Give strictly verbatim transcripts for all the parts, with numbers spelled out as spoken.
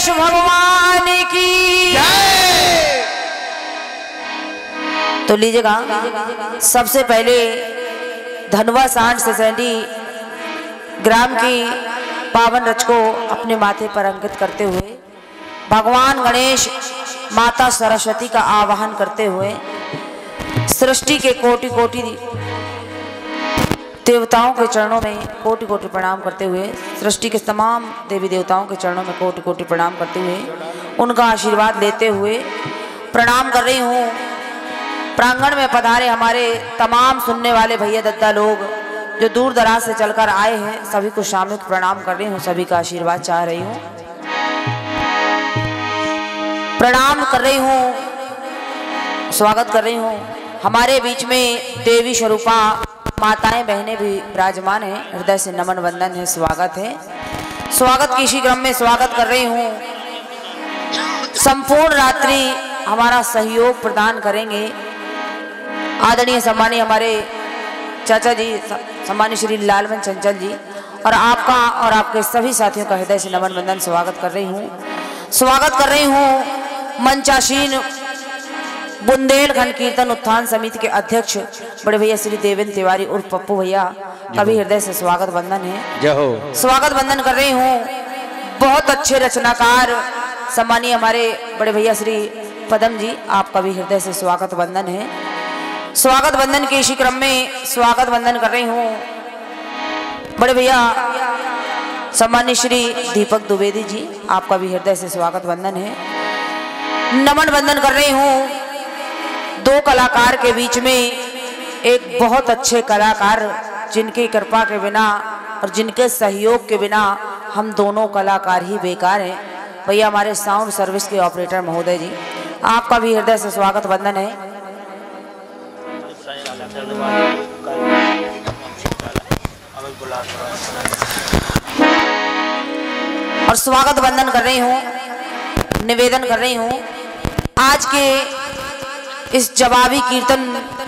गणेश भगवान की जय। तो लीजिएगा, सबसे पहले धनवा सांड सिसैंडी ग्राम की पावन रच को अपने माथे पर अंकित करते हुए भगवान गणेश माता सरस्वती का आवाहन करते हुए सृष्टि के कोटि कोटि देवताओं के चरणों में कोटि कोटि प्रणाम करते हुए, सृष्टि के तमाम देवी देवताओं के चरणों में कोटि कोटि प्रणाम करते हुए उनका आशीर्वाद लेते हुए प्रणाम कर रही हूँ। प्रांगण में पधारे हमारे तमाम सुनने वाले भैया दद्दा लोग जो दूर दराज से चलकर आए हैं, सभी को सामूहिक प्रणाम कर रही हूँ, सभी का आशीर्वाद चाह रही हूँ, प्रणाम कर रही हूँ, स्वागत कर रही हूँ। हमारे बीच में देवी स्वरूपा माताएं बहनें भी विराजमान हैं, हृदय से नमन वंदन है, स्वागत है। स्वागत की इसी क्रम में स्वागत कर रही हूँ। संपूर्ण रात्रि हमारा सहयोग प्रदान करेंगे आदरणीय सम्मानीय हमारे चाचा जी, सम्मानीय श्री लालवन चंचल जी, और आपका और आपके सभी साथियों का हृदय से नमन वंदन स्वागत कर रही हूँ। स्वागत कर रही हूँ मंचासीन बुंदेलखंड कीर्तन उत्थान समिति के अध्यक्ष बड़े भैया श्री देवेंद्र तिवारी उर्फ पप्पू भैया का भी हृदय से स्वागत वंदन है। जय हो। स्वागत वंदन कर रही हूँ बहुत अच्छे रचनाकार सम्मानीय हमारे बड़े भैया श्री पदम जी, आपका भी हृदय से स्वागत वंदन है। स्वागत वंदन के इसी क्रम में स्वागत वंदन कर रही हूँ बड़े भैया सम्मानीय श्री दीपक द्विवेदी जी, आपका भी हृदय से स्वागत वंदन है। नमन वंदन कर रही हूँ दो कलाकार के बीच में एक बहुत अच्छे कलाकार जिनकी कृपा के बिना और जिनके सहयोग के बिना हम दोनों कलाकार ही बेकार हैं। भैया हमारे साउंड सर्विस के ऑपरेटर महोदय जी, आपका भी हृदय से स्वागत वंदन है। और स्वागत वंदन कर रही हूँ, निवेदन कर रही हूँ आज के इस जवाबी कीर्तन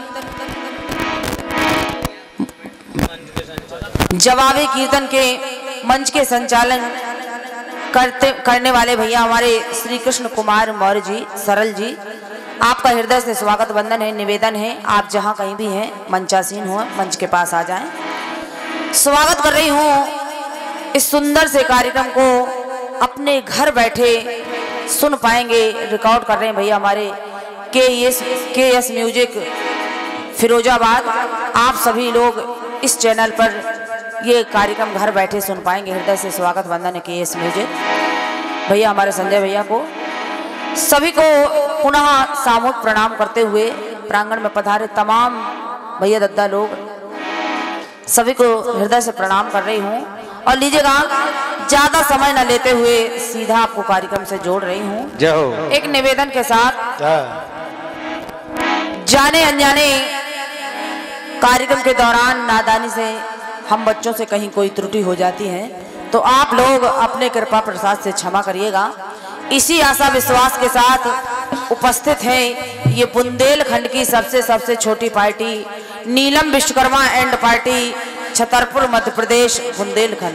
जवाबी कीर्तन के मंच के संचालन करते करने वाले भैया हमारे श्री कृष्ण कुमार मौर्य जी, सरल जी, आपका हृदय से स्वागत वंदन है, निवेदन है आप जहां कहीं भी हैं मंचासीन हो मंच के पास आ जाएं। स्वागत कर रही हूं इस सुंदर से कार्यक्रम को अपने घर बैठे सुन पाएंगे, रिकॉर्ड कर रहे हैं भैया हमारे के एस के एस म्यूजिक फिरोजाबाद। आप सभी लोग इस चैनल पर ये कार्यक्रम घर बैठे सुन पाएंगे, हृदय से स्वागत वंदन है के एस म्यूजिक भैया हमारे संजय भैया को। सभी को पुनः सामूहिक प्रणाम करते हुए प्रांगण में पधारे तमाम भैया दद्दा लोग, सभी को हृदय से प्रणाम कर रही हूँ। और लीजिएगा, ज्यादा समय न लेते हुए सीधा आपको कार्यक्रम से जोड़ रही हूँ। जय हो। एक निवेदन के साथ जाने अनजाने कार्यक्रम के दौरान नादानी से हम बच्चों से कहीं कोई त्रुटि हो जाती है तो आप लोग अपने कृपा प्रसाद से क्षमा करिएगा। इसी आशा विश्वास के साथ उपस्थित हैं ये बुंदेलखंड की सबसे सबसे छोटी party Neelam Vishwakarma and party, Chhatarpur Madhya Pradesh, Bundelkhand.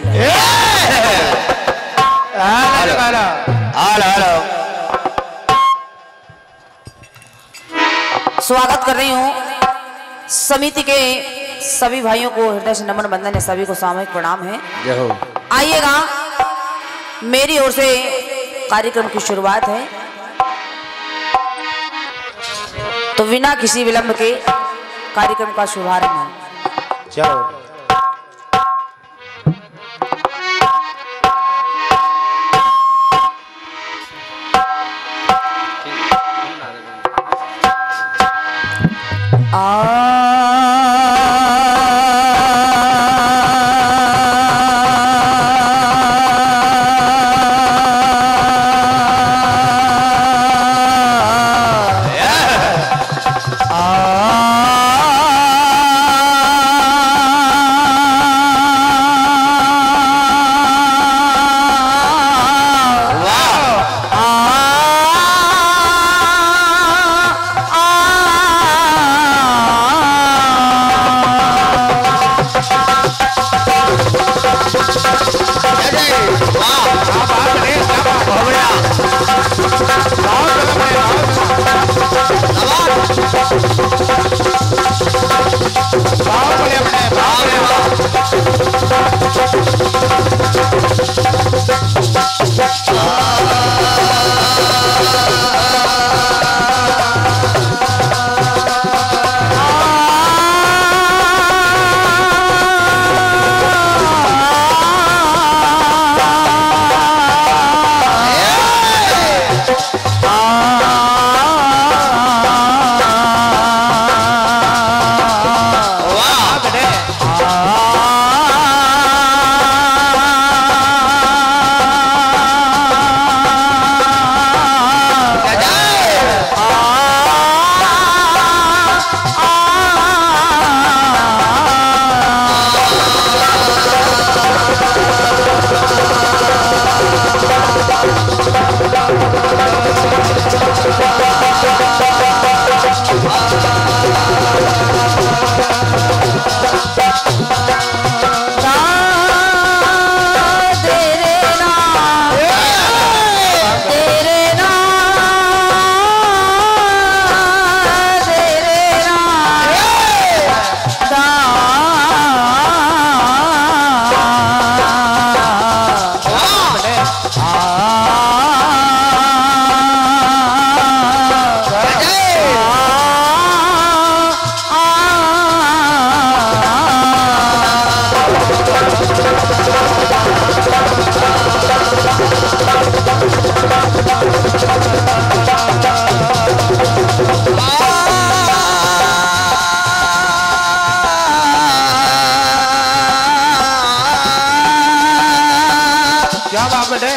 स्वागत कर रही हूँ समिति के सभी भाइयों को, हृदय से नमन बंधन है, सभी को सामूहिक प्रणाम है। आइएगा, मेरी ओर से कार्यक्रम की शुरुआत है तो बिना किसी विलंब के कार्यक्रम का शुभारंभ है। चलो। आ बाप बेटे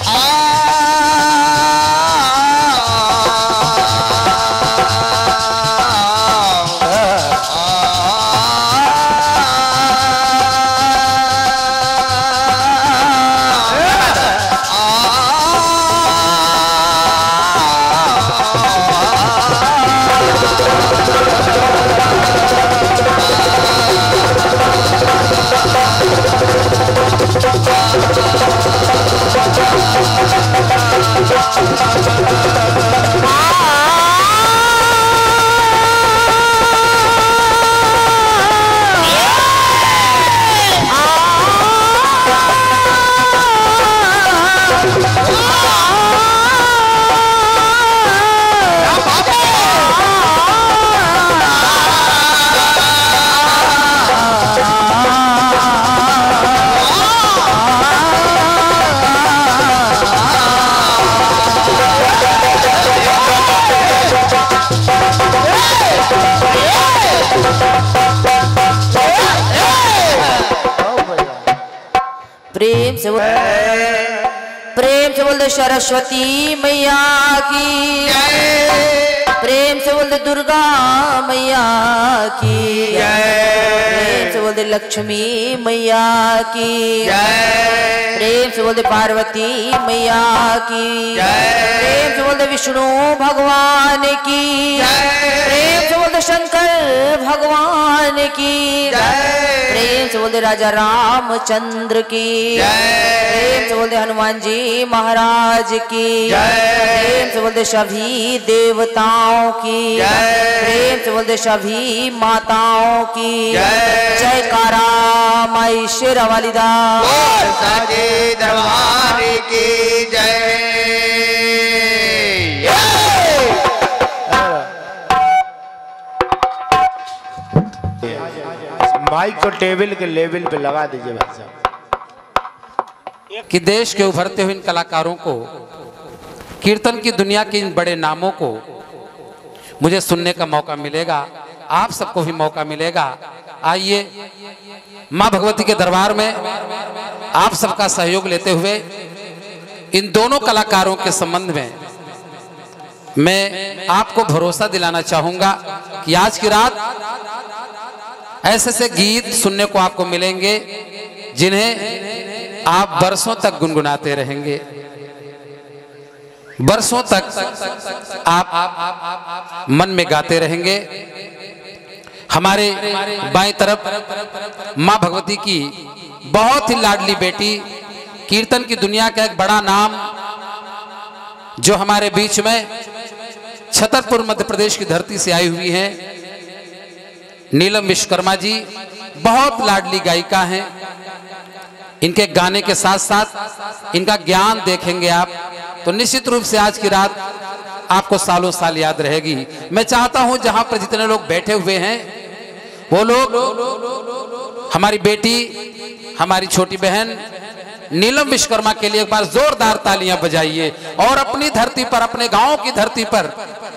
प्रेम से बोल प्रेम से बोल दे सरस्वती मैया की प्रेम से बोल दे दुर्गा मैया की प्रेम से बोल दे लक्ष्मी मैया की प्रेम से बोल दे पार्वती मैया की प्रेम से बोल दे विष्णु भगवान की प्रेम से बोल दे शंकर भगवान की प्रेम से बोल दे राजा रामचंद्र की प्रेम से बोल दे हनुमान जी महाराज की प्रेम से बोल दे सभी देवताओं की प्रेम से बोल दे सभी माताओं की जयकारा माई शेरा वाली दा सच्चे दरबार की जय। माइक को टेबल के लेवल पे लगा दीजिए भाई साहब। कि देश के उभरते हुए इन कलाकारों को, कीर्तन की दुनिया के इन बड़े नामों को मुझे सुनने का मौका मिलेगा, आप सबको भी मौका मिलेगा। आइए माँ भगवती के दरबार में आप सबका सहयोग लेते हुए इन दोनों कलाकारों के संबंध में मैं आपको भरोसा दिलाना चाहूंगा कि आज की रात ऐसे ऐसे गीत सुनने को आपको मिलेंगे जिन्हें आप बरसों तक गुनगुनाते रहेंगे, बरसों तक आप, आप, आप, आप, आप मन में गाते रहेंगे। हमारे बाएं तरफ माँ भगवती की बहुत ही लाडली बेटी, कीर्तन की दुनिया का एक बड़ा नाम जो हमारे बीच में छतरपुर मध्य प्रदेश की धरती से आई हुई हैं, नीलम विश्वकर्मा जी बहुत लाडली गायिका हैं। इनके गाने के साथ साथ इनका ज्ञान देखेंगे आप तो निश्चित रूप से आज की रात आपको सालों साल याद रहेगी। मैं चाहता हूं जहां पर जितने लोग बैठे हुए हैं वो लोग हमारी बेटी, हमारी छोटी बहन नीलम विश्वकर्मा के लिए एक बार जोरदार तालियां बजाइए और अपनी धरती पर, अपने गांव की धरती पर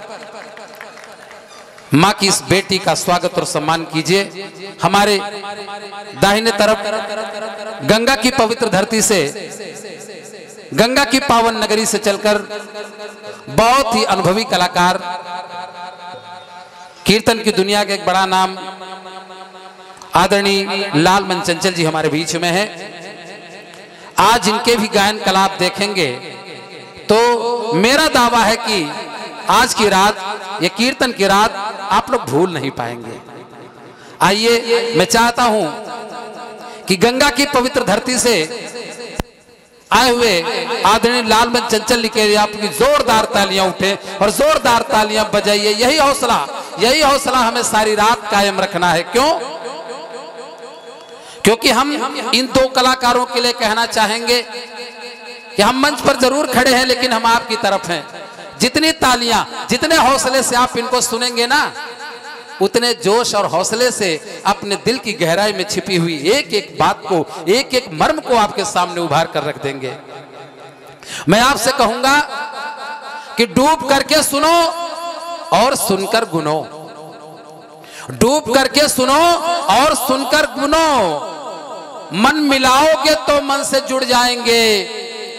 माँ की इस बेटी का स्वागत और सम्मान कीजिए। हमारे दाहिने तरफ गंगा की पवित्र धरती से, गंगा की पावन नगरी से चलकर बहुत ही अनुभवी कलाकार, कीर्तन की दुनिया के एक बड़ा नाम आदरणीय लाल मन चंचल जी हमारे बीच में है। आज इनके भी गायन कला आप देखेंगे तो मेरा दावा है कि आज की रात, ये कीर्तन की रात आप लोग भूल नहीं पाएंगे। आइए मैं चाहता हूं कि गंगा की पवित्र धरती से आए हुए आदरणीय लाल मन चंचल के लिए आपकी जोरदार तालियां उठे और जोरदार तालियां बजाइए। यही हौसला, यही हौसला हमें सारी रात कायम रखना है। क्यों? क्योंकि हम इन दो कलाकारों के लिए कहना चाहेंगे कि हम मंच पर जरूर खड़े हैं लेकिन हम आपकी तरफ हैं। जितनी तालियां, जितने हौसले से आप इनको सुनेंगे ना, उतने जोश और हौसले से अपने दिल की गहराई में छिपी हुई एक एक बात को, एक एक मर्म को आपके सामने उभार कर रख देंगे। मैं आपसे कहूंगा कि डूब करके सुनो और सुनकर गुनो, डूब करके सुनो और सुनकर गुनो। मन मिलाओगे तो मन से जुड़ जाएंगे,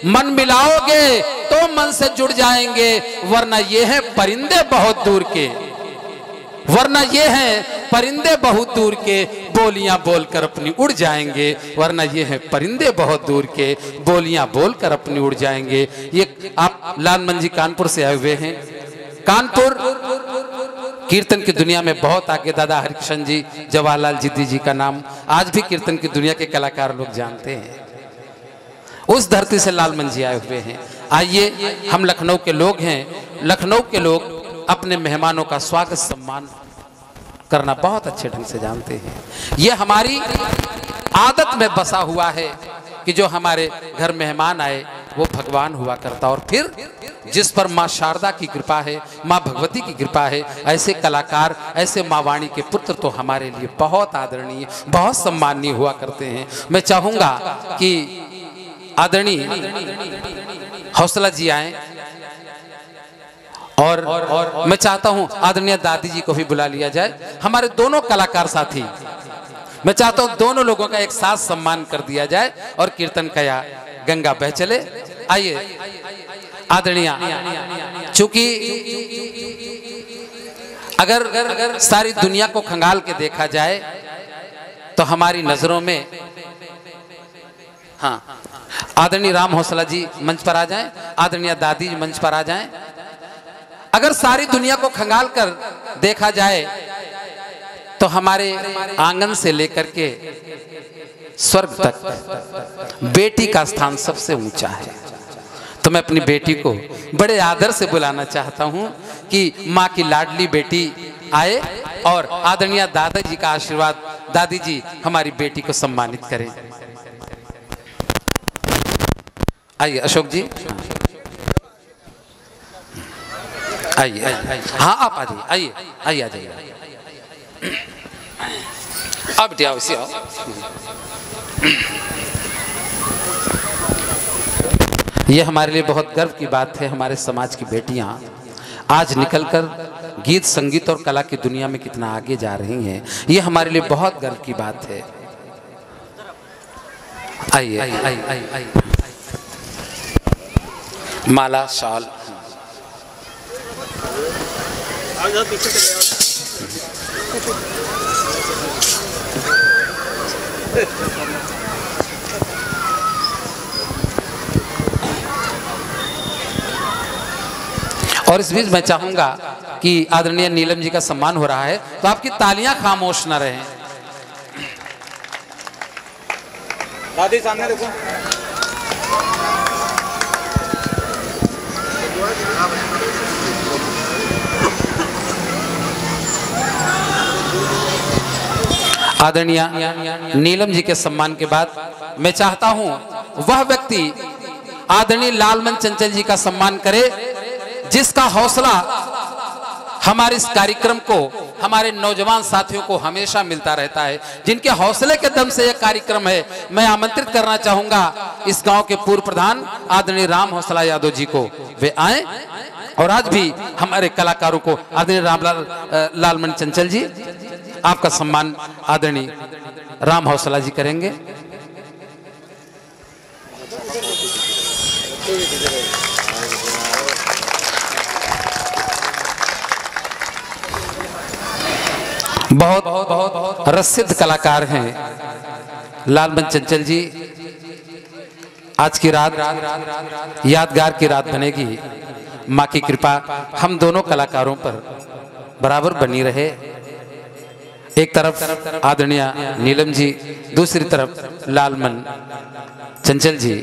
मन मिलाओगे तो मन से जुड़ जाएंगे, वरना ये हैं परिंदे बहुत दूर के, वरना ये हैं परिंदे बहुत दूर के, बोलियां बोलकर अपनी उड़ जाएंगे, वरना ये हैं परिंदे बहुत दूर के, बोलियां बोलकर अपनी उड़ जाएंगे। ये आप लालमन जी कानपुर से आए हुए हैं। कानपुर कीर्तन की दुनिया में बहुत आगे, दादा हरिकृष्ण जी, जवाहरलाल जिद्दी जी का नाम आज भी कीर्तन की दुनिया के कलाकार लोग जानते हैं। उस धरती से लालमन जी आए हुए हैं। आइए, हम लखनऊ के लोग हैं, लखनऊ के लोग अपने मेहमानों का स्वागत सम्मान करना बहुत अच्छे ढंग से जानते हैं। यह हमारी आदत में बसा हुआ है कि जो हमारे घर मेहमान आए वो भगवान हुआ करता, और फिर जिस पर माँ शारदा की कृपा है, माँ भगवती की कृपा है, ऐसे कलाकार, ऐसे माँ वाणी के पुत्र तो हमारे लिए बहुत आदरणीय, बहुत सम्माननीय हुआ करते हैं। मैं चाहूंगा कि आदरणीय हौसला जी आए, और, और, और मैं चाहता हूं आदरणीय दादी जी को भी बुला लिया जाए। हमारे दोनों कलाकार साथी, मैं चाहता हूं दोनों लोगों का एक साथ सम्मान कर दिया जाए और कीर्तन कया गंगा बह चले। आइए आदरणीय, चूंकि अगर अगर सारी दुनिया को खंगाल के देखा जाए तो हमारी नजरों में, हाँ, आदरणीय राम हौसला जी मंच पर आ जाएं, आदरणीय दादी जी मंच पर आ जाएं। अगर सारी दुनिया को खंगाल कर देखा जाए तो हमारे आंगन से लेकर के स्वर्ग तक बेटी का स्थान सबसे ऊंचा है। तो मैं अपनी बेटी को बड़े आदर से बुलाना चाहता हूं कि माँ की लाडली बेटी आए और आदरणीय दादाजी का आशीर्वाद, दादी जी हमारी बेटी को सम्मानित करें। आइए अशोक जी, आइए आइए, हाँ आप आ जाइए, आइए आइए आ जाइए, आप बेटी आओ, इसी आओ। ये हमारे लिए बहुत गर्व की बात है, हमारे समाज की बेटियां आज निकलकर गीत संगीत और कला की दुनिया में कितना आगे जा रही हैं, ये हमारे लिए बहुत गर्व की बात है। आइए आइए आइए आइए, माला शाल, और इस बीच मैं चाहूंगा कि आदरणीय नीलम जी का सम्मान हो रहा है, तो आपकी तालियां खामोश न रहें। दादी सामने देखो। आदरणीय नीलम जी के सम्मान के बाद मैं चाहता हूं वह व्यक्ति आदरणीय लालमन चंचल जी का सम्मान करे जिसका हौसला हमारे इस कार्यक्रम को, हमारे नौजवान साथियों को हमेशा मिलता रहता है, जिनके हौसले के दम से यह कार्यक्रम है। मैं आमंत्रित करना चाहूंगा इस गांव के पूर्व प्रधान आदरणीय राम हौसला यादव जी को, वे आए और आज भी हमारे कलाकारों को, आदरणीय रामलाल लालमन चंचल जी आपका सम्मान आदरणीय राम हौसला जी करेंगे। बहुत बहुत प्रसिद्ध कलाकार हैं लालमन चंचल जी। आज की रात यादगार की रात बनेगी। माँ की कृपा हम दोनों कलाकारों पर बराबर बनी रहे। एक तरफ आदरणीय नीलम जी, दूसरी तरफ लालमन चंचल जी।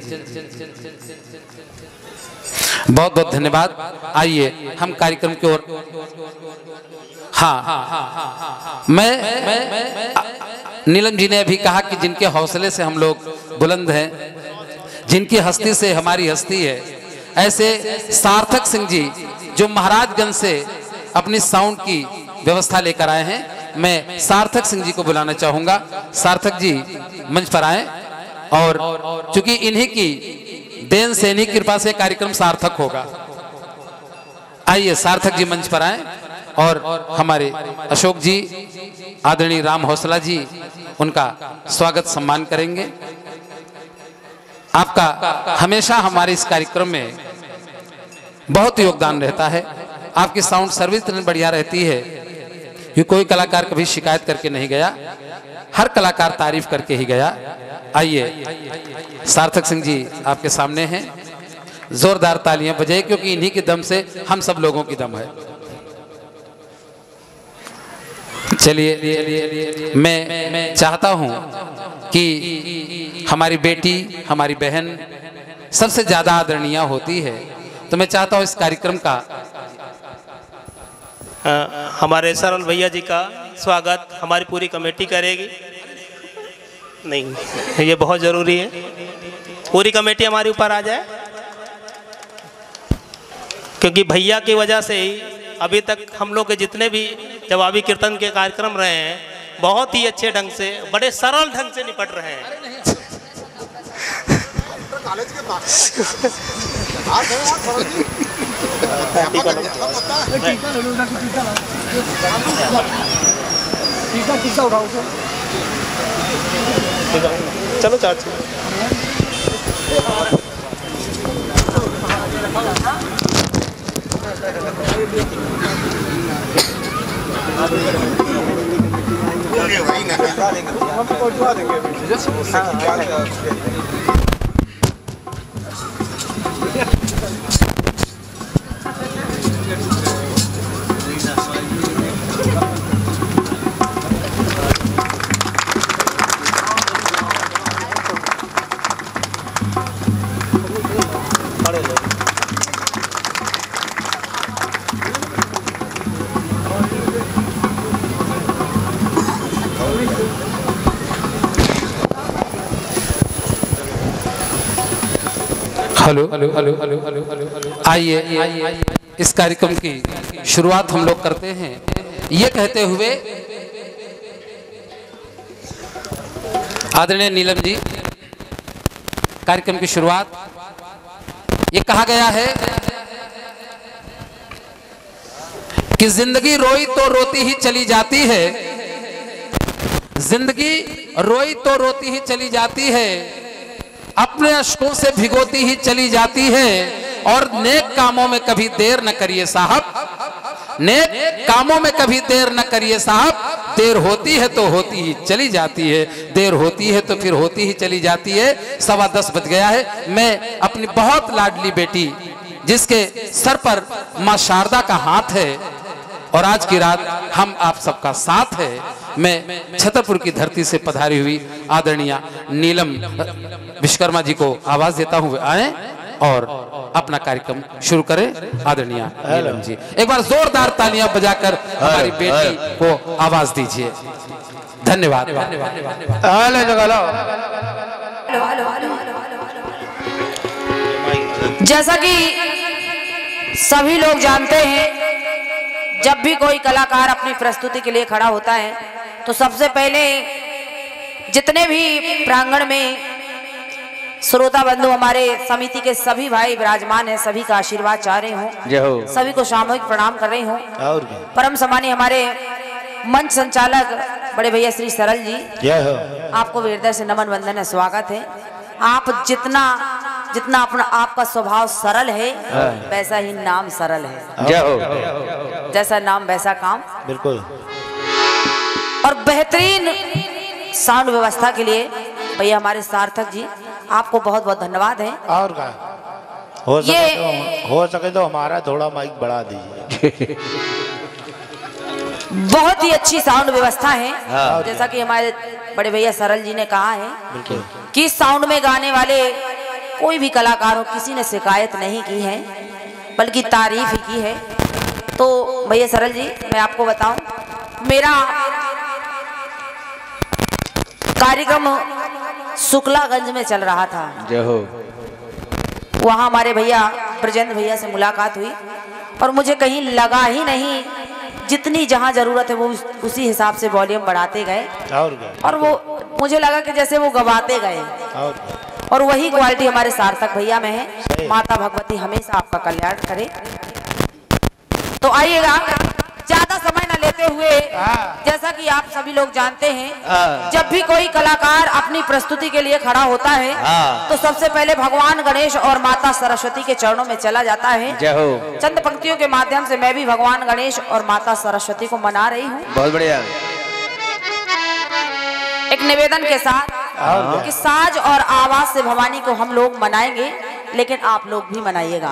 बहुत बहुत धन्यवाद। आइए हम कार्यक्रम की ओर। हाँ, मैं, मैं नीलम जी ने अभी कहा कि जिनके हौसले से हम लोग बुलंद हैं, जिनकी हस्ती से हमारी हस्ती है, ऐसे सार्थक सिंह जी जो महाराजगंज से अपनी साउंड की व्यवस्था लेकर आए हैं, मैं सार्थक सिंह जी को बुलाना चाहूंगा। सार्थक जी मंच पर आए, और चूंकि इन्हीं की देन से, इन्हीं की कृपा से कार्यक्रम सार्थक होगा। आइए सार्थक जी मंच पर आए और हमारे अशोक जी, आदरणीय राम हौसला जी उनका स्वागत सम्मान करेंगे। आपका हमेशा हमारे इस कार्यक्रम में बहुत योगदान रहता है। आपकी साउंड सर्विस इतनी बढ़िया रहती है कि कोई कलाकार कभी शिकायत करके नहीं गया, हर कलाकार तारीफ करके ही गया। आइए सार्थक सिंह जी आपके सामने हैं, जोरदार तालियां बजाइए क्योंकि इन्हीं के दम से हम सब लोगों की दम है। चलिए मैं चाहता हूं कि हमारी बेटी, हमारी बहन सबसे ज्यादा आदरणीय होती है, तो मैं चाहता हूं इस कार्यक्रम का आ, हमारे सरल भैया जी का स्वागत हमारी पूरी कमेटी करेगी। नहीं, ये बहुत ज़रूरी है, पूरी कमेटी हमारे ऊपर आ जाए, क्योंकि भैया की वजह से ही अभी तक हम लोग के जितने भी जवाबी कीर्तन के कार्यक्रम रहे हैं बहुत ही अच्छे ढंग से, बड़े सरल ढंग से निपट रहे हैं। चलो चाची hello hello hello hello hello hello आइए इस कार्यक्रम की शुरुआत हम लोग करते हैं ये कहते हुए, आदरणीय नीलम जी, कार्यक्रम की शुरुआत ये कहा गया है कि जिंदगी रोई तो रोती ही चली जाती है, जिंदगी रोई तो रोती ही चली जाती है, अपने अश्कों से भिगोती ही चली जाती है, और नेक कामों में कभी देर न करिए साहब, नेक कामों में कभी देर न करिए साहब, देर होती है तो होती ही चली जाती है, देर होती है तो फिर होती ही चली जाती है। सवा दस बज गया है। मैं अपनी बहुत लाडली बेटी जिसके सर पर माँ शारदा का हाथ है और आज की रात हम आप सबका साथ है, मैं छतरपुर की धरती से पधारी हुई आदरणीय नीलम विश्वकर्मा जी को आवाज देता हूँ आए और अपना कार्यक्रम शुरू करें। आदरणीय नीलम जी, एक बार जोरदार तालियां बजाकर हमारी बेटी को आवाज दीजिए। धन्यवाद। जैसा कि सभी लोग जानते हैं, जब भी कोई कलाकार अपनी प्रस्तुति के लिए खड़ा होता है तो सबसे पहले जितने भी प्रांगण में श्रोता बंधु हमारे समिति के सभी भाई विराजमान हैं, सभी का आशीर्वाद चाह रहे हूँ, सभी को सामूहिक प्रणाम कर रही हूँ। परम सम्मानीय हमारे मंच संचालक बड़े भैया श्री सरल जी, आपको हृदय से नमन वंदन है, स्वागत है। आप जितना जितना अपना आपका स्वभाव सरल है वैसा ही नाम सरल है, जैसा नाम वैसा काम। बिल्कुल। और बेहतरीन साउंड व्यवस्था के लिए भैया हमारे सार्थक जी, आपको बहुत बहुत धन्यवाद है। और क्या हो सके तो हो सके तो हमारा थोड़ा माइक बढ़ा दीजिए। बहुत ही अच्छी साउंड व्यवस्था है। जैसा कि हमारे बड़े भैया सरल जी ने कहा है कि साउंड में गाने वाले कोई भी कलाकार हो, किसी ने शिकायत नहीं की है बल्कि तारीफ ही की है। तो भैया सरल जी, मैं आपको बताऊं, मेरा कार्यक्रम शुक्लागंज में चल रहा था, वहाँ हमारे भैया ब्रजेंद्र भैया से मुलाकात हुई और मुझे कहीं लगा ही नहीं, जितनी जहाँ जरूरत है वो उसी हिसाब से वॉल्यूम बढ़ाते गए और वो मुझे लगा कि जैसे वो गवाते गए, और वही क्वालिटी हमारे सार्थक भैया में है। माता भगवती हमेशा आपका कल्याण करे। तो आइएगा, ज्यादा समय ना लेते देखते हुए जैसा कि आप सभी लोग जानते हैं, जब भी कोई कलाकार अपनी प्रस्तुति के लिए खड़ा होता है तो सबसे पहले भगवान गणेश और माता सरस्वती के चरणों में चला जाता है। चंद पंक्तियों के माध्यम से मैं भी भगवान गणेश और माता सरस्वती को मना रही हूँ। बहुत बढ़िया। एक निवेदन के साथ कि साज और आवाज से भवानी को हम लोग मनाएंगे, लेकिन आप लोग भी मनाइएगा।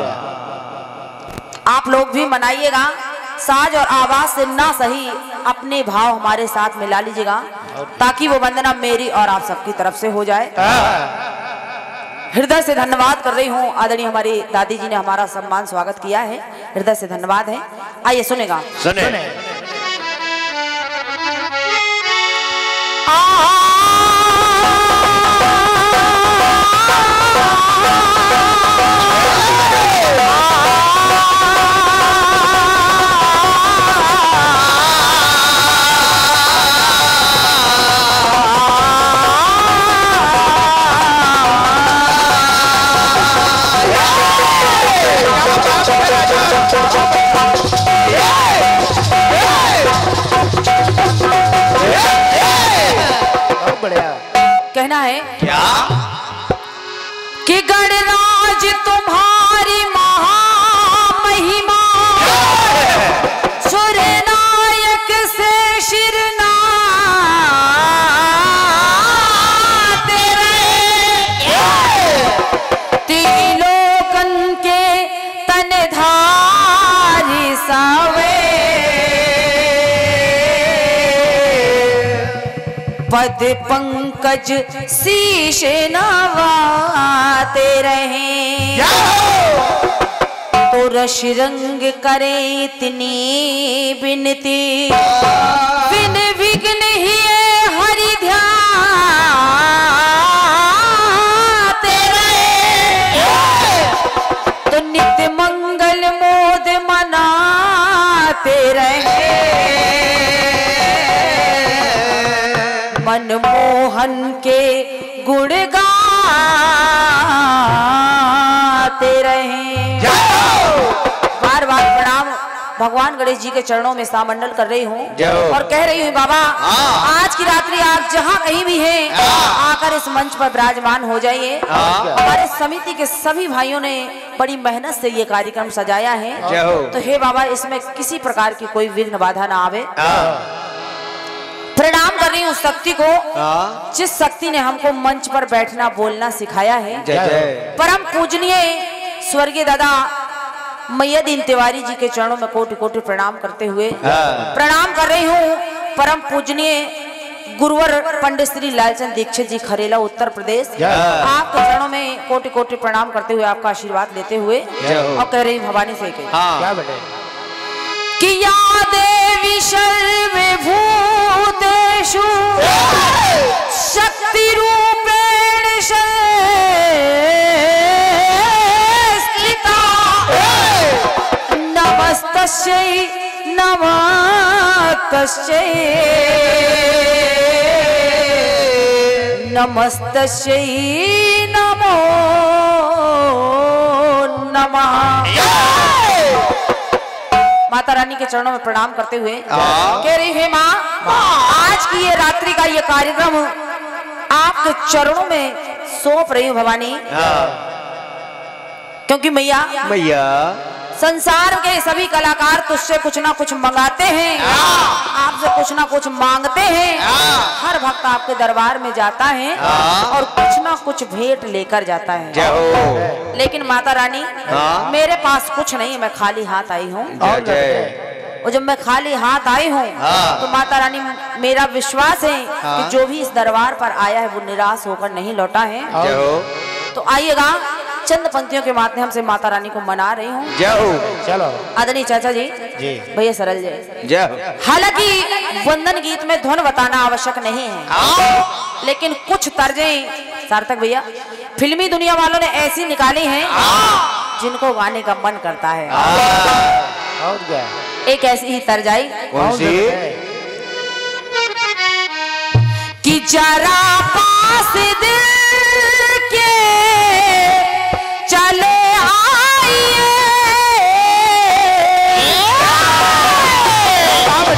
आप लोग भी मनाइएगा। साज और आवाज से ना सही अपने भाव हमारे साथ मिला लीजिएगा, ताकि वो वंदना मेरी और आप सबकी तरफ से हो जाए। हृदय से धन्यवाद कर रही हूँ। आदरणीय हमारी दादी जी ने हमारा सम्मान स्वागत किया है, हृदय से धन्यवाद है। आइए सुनेगा। सुने। कहना है क्या कि गणराज तुम्हारी महामहिमा, सुरनायक से शिरना तेरे, त्रिलोकन के तनधारी सावे, पद पंकज शीश नवाते रहे, तो रश रंग करे इतनी बिनती, बिन विघ्न ही हरि ध्याते रहे, तो नित्य मंगल मोद मनाते रहे, मनमोहन के गुण गाते रहे। बार बार प्रणाम भगवान गणेश जी के चरणों में सामंडल कर रही हूँ और कह रही हूँ बाबा, आज की रात्रि आप जहाँ कहीं भी हैं आकर इस मंच पर विराजमान हो जाइए। हमारे समिति के सभी भाइयों ने बड़ी मेहनत से ये कार्यक्रम सजाया है, तो हे बाबा इसमें किसी प्रकार की कोई विघ्न बाधा ना आवे। प्रणाम कर रही हूँ उस शक्ति को जिस शक्ति ने हमको मंच पर बैठना बोलना सिखाया है। परम पूजनीय स्वर्गीय दादा मैया दीन तिवारी जी के चरणों में कोटि कोटि प्रणाम करते हुए प्रणाम कर रही हूँ परम पूजनीय गुरुवर पंडित श्री लालचंद दीक्षित जी खरेला उत्तर प्रदेश, आपके चरणों में कोटि कोटि प्रणाम करते हुए आपका आशीर्वाद लेते हुए और कह रही हूँ भवानी से कि या देवी सर्वभूतेषु शक्ति रूपेण स्थिता, नमस्तस्यै नमस्तस्यै नमस्तस्यै नमो नमः। माता रानी के चरणों में प्रणाम करते हुए कह रही है माँ, आज की ये रात्रि का ये कार्यक्रम आपके चरणों में सौंप रही हूँ भवानी, क्योंकि मैया मैया संसार के सभी कलाकार तुझसे कुछ ना कुछ मंगाते हैं, आपसे कुछ ना कुछ मांगते हैं। हर भक्त आपके दरबार में जाता है और कुछ ना कुछ भेंट लेकर जाता है, लेकिन माता रानी मेरे पास कुछ नहीं, मैं खाली हाथ आई हूँ। और जब मैं खाली हाथ आई हूँ तो माता रानी मेरा विश्वास है कि जो भी इस दरबार पर आया है वो निराश होकर नहीं लौटा है। तो आइएगा, चंद पंक्तियों के माध्यम से माता रानी को मना रही हूँ। चलो आदरणीय चाचा जी, जी भैया सरल जी, हालांकि वंदन गीत में धुन बताना आवश्यक नहीं है, लेकिन कुछ तर्जें सार्थक भैया फिल्मी दुनिया वालों ने ऐसी निकाली हैं जिनको गाने का मन करता है। और क्या? एक ऐसी ही तर्ज आई कि जरा पास दिल के चले आइए,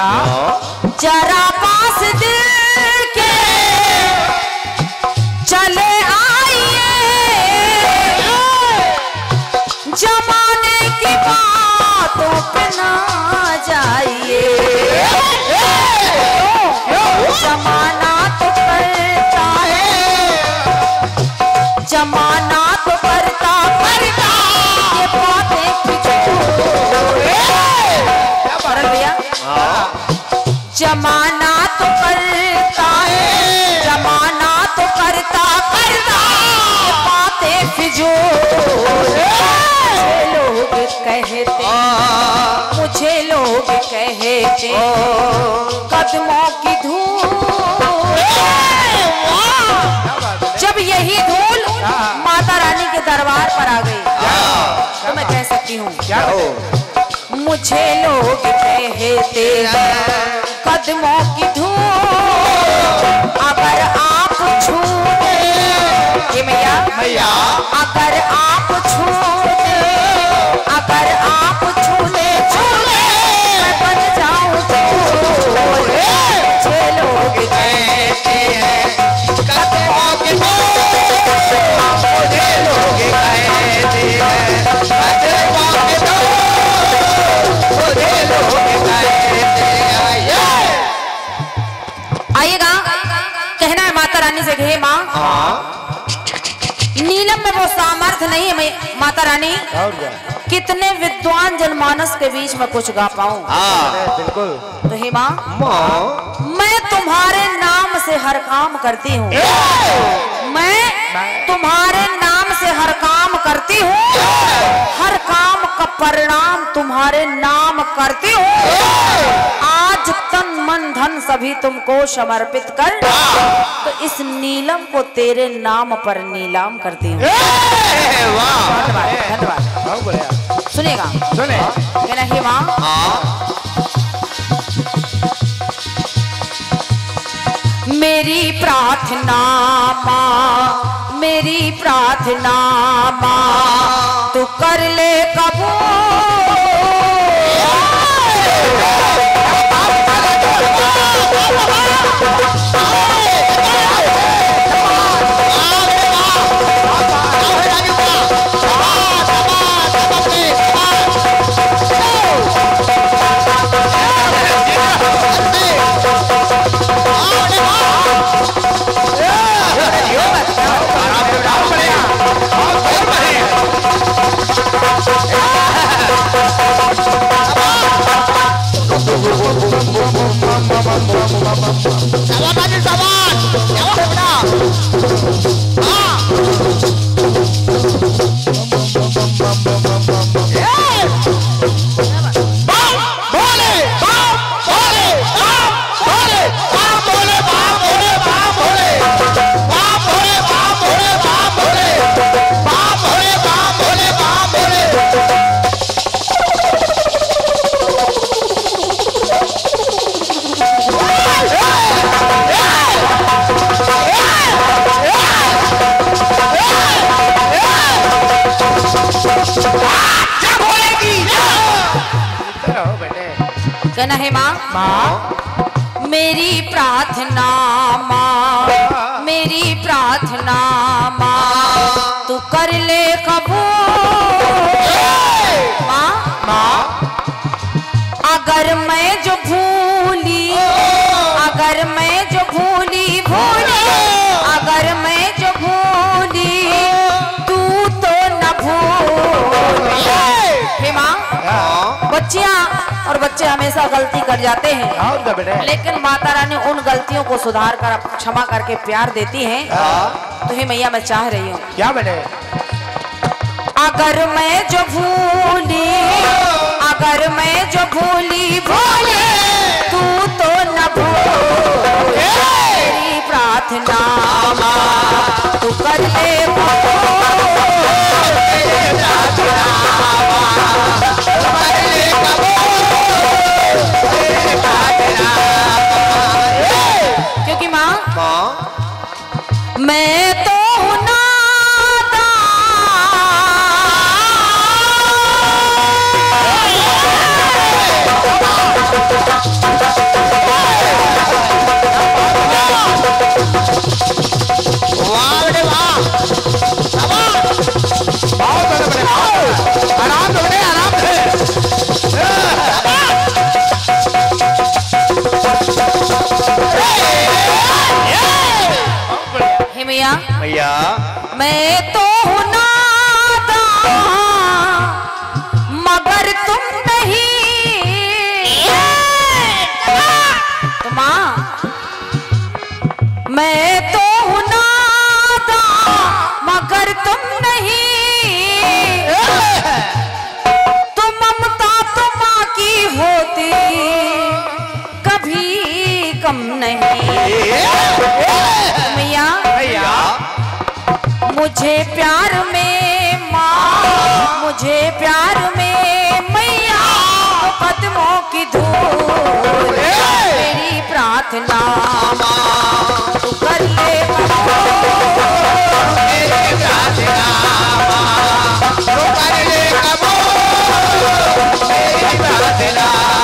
जरा पास दिल के चले आइए, जमाने की बातों पे ना जाइए। जमाना तो करता है, जमाना तो करता करता ये बातें सरल भैया। जमाना तो करता है, जमाना तो करता करता ये बातें फिजूल। मुझे लोग कहते, मुझे लोग कहते कदमों की धूल। जब यही धूल माता रानी के दरबार पर आ गई तो मैं कह सकती हूँ मुझे लोग कहते कदमों की धूल। अगर आप छूते ये मैया मैया, अगर आप छूते, अगर आप छूते छूते मैं बन जाऊं फूल। मुझे लोग कहते हैं कदमों की धूल, मुझे लोग कहते हैं कदमों की धूल, मुझे लोग कहते हैं। आइएगा, कहना है माता रानी से, हे माँ नीलम में वो सामर्थ्य नहीं है माता रानी, कितने विद्वान जनमानस के बीच में कुछ गा पाऊं। बिल्कुल। तो हे माँ मैं तुम्हारे नाम से हर काम करती हूँ, मैं तुम्हारे नाम से हर काम करती हूँ, हर काम का परिणाम तुम्हारे नाम करती हूँ। आज तन मन धन सभी तुमको समर्पित कर, तो इस नीलम को तेरे नाम पर नीलाम करती हूँ। धन्यवाद धन्यवाद। सुनेगा सुने कहना हे माँ मेरी प्रार्थना माँ, मेरी प्रार्थना माँ तू कर ले कबूल। कहना है माँ माँ मेरी प्रार्थना माँ, मेरी प्रार्थना माँ तू कर ले कबूल। माँ माँ अगर मैं जो भूली, अगर मैं जो भूली भूली, अगर मैं जो भूली तू तो न भूल। हे माँ बच्चियाँ और बच्चे हमेशा गलती कर जाते हैं, लेकिन माता रानी उन गलतियों को सुधार कर क्षमा करके प्यार देती हैं। तो हे मैया मैं चाह रही हूँ क्या बने अगर मैं जो भूली, अगर मैं जो भूली भूली तू तो न भूल। मेरी प्रार्थना माँ तू कर ले क्योंकि माँ मैं तो नादान भैया मैं तो हूं नादान मगर तुम नहीं। तो माँ मैं तो हूं नादान मगर तुम नहीं। तो ममता तो माँ की होती कभी कम नहीं। मैया भैया मुझे प्यार में माँ मुझे प्यार में मैया तो कदमों की धूल मेरी प्रार्थना तू कर ले मेरी प्रार्थना तू कर ले कबूल मेरी प्रार्थना।